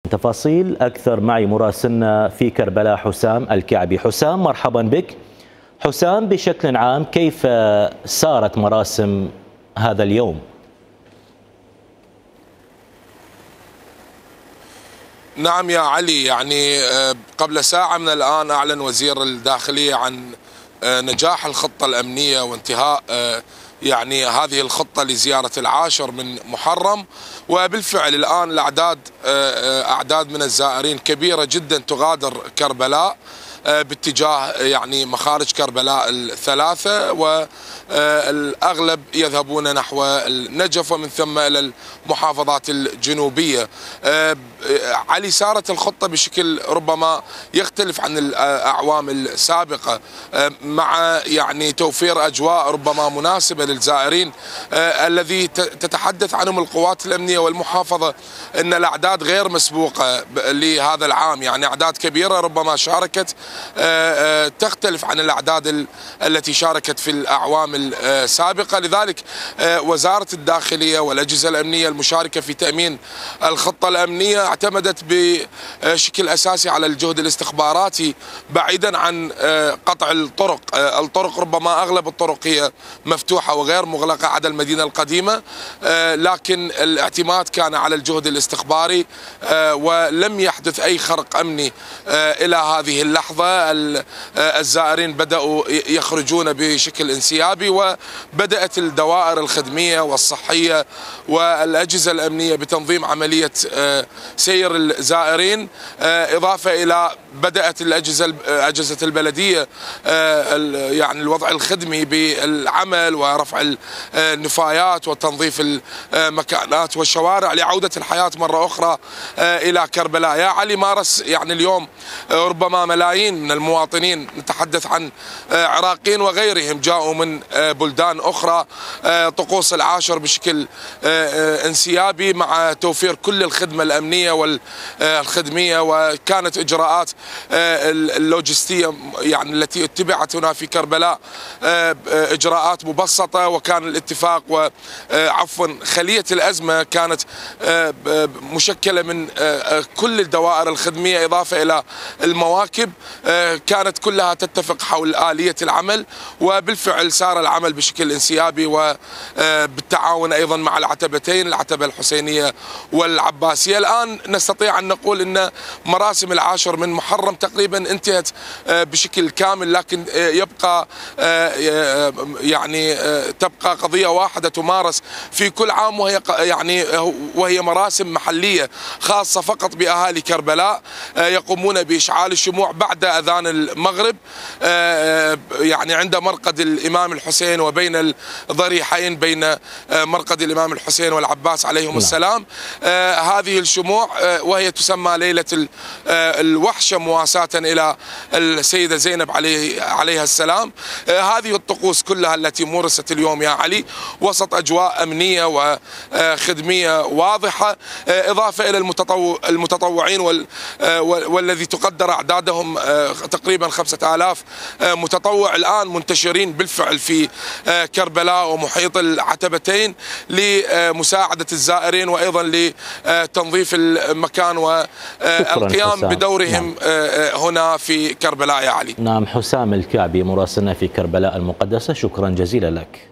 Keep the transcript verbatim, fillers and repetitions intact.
تفاصيل أكثر معي مراسلنا في كربلاء حسام الكعبي. حسام مرحبا بك. حسام، بشكل عام كيف سارت مراسم هذا اليوم؟ نعم يا علي، يعني قبل ساعة من الآن أعلن وزير الداخلية عن نجاح الخطة الأمنية وانتهاء يعني هذه الخطة لزيارة العاشر من محرم، وبالفعل الآن الأعداد أعداد من الزائرين كبيرة جدا تغادر كربلاء باتجاه يعني مخارج كربلاء الثلاثة، والأغلب يذهبون نحو النجف ومن ثم إلى المحافظات الجنوبية. علي، سارت الخطة بشكل ربما يختلف عن الأعوام السابقة، مع يعني توفير أجواء ربما مناسبة للزائرين الذي تتحدث عنهم القوات الأمنية والمحافظة أن الأعداد غير مسبوقة لهذا العام، يعني أعداد كبيرة ربما شاركت تختلف عن الأعداد التي شاركت في الأعوام السابقة. لذلك وزارة الداخلية والأجهزة الأمنية المشاركة في تأمين الخطة الأمنية اعتمدت بشكل أساسي على الجهد الاستخباراتي بعيدا عن قطع الطرق. الطرق ربما أغلب الطرق هي مفتوحة وغير مغلقة عدا المدينة القديمة، لكن الاعتماد كان على الجهد الاستخباري ولم يحدث أي خرق أمني إلى هذه اللحظة. الزائرين بدأوا يخرجون بشكل انسيابي، وبدأت الدوائر الخدمية والصحية والأجهزة الأمنية بتنظيم عملية سير الزائرين، إضافة إلى بدأت الأجهزة أجهزة البلدية يعني الوضع الخدمي بالعمل ورفع النفايات وتنظيف المكانات والشوارع لعودة الحياة مرة أخرى إلى كربلاء. يا علي، مارس يعني اليوم ربما ملايين من المواطنين، نتحدث عن عراقيين وغيرهم جاءوا من بلدان أخرى طقوس العاشر بشكل انسيابي مع توفير كل الخدمة الأمنية والخدمية، وكانت إجراءات اللوجستية يعني التي اتبعت هنا في كربلاء إجراءات مبسطة، وكان الاتفاق وعفوا خلية الأزمة كانت مشكلة من كل الدوائر الخدمية إضافة إلى المواكب، كانت كلها تتفق حول آلية العمل، وبالفعل سار العمل بشكل انسيابي وبالتعاون أيضا مع العتبتين، العتبة الحسينية والعباسية. الآن نستطيع أن نقول أن مراسم العاشر من محرم تقريبا انتهت بشكل كامل، لكن يبقى يعني تبقى قضية واحدة تمارس في كل عام، وهي يعني وهي مراسم محلية خاصة فقط بأهالي كربلاء، يقومون بإشعال الشموع بعد أذان المغرب يعني عند مرقد الإمام الحسين وبين الضريحين بين مرقد الإمام الحسين والعباس عليهم السلام. هذه الشموع وهي تسمى ليلة الوحشة مواساة إلى السيدة زينب عليه عليها السلام. هذه الطقوس كلها التي مورست اليوم يا علي وسط أجواء أمنية وخدمية واضحة، إضافة إلى المتطوعين والذي تقدر أعدادهم تقريبا خمسة آلاف متطوع الآن منتشرين بالفعل في كربلاء ومحيط العتبتين لمساعدة الزائرين وأيضا لتنظيف المكان والقيام بدورهم نعم. هنا في كربلاء يا علي. نعم، حسام الكعبي مراسلنا في كربلاء المقدسة، شكرا جزيلا لك.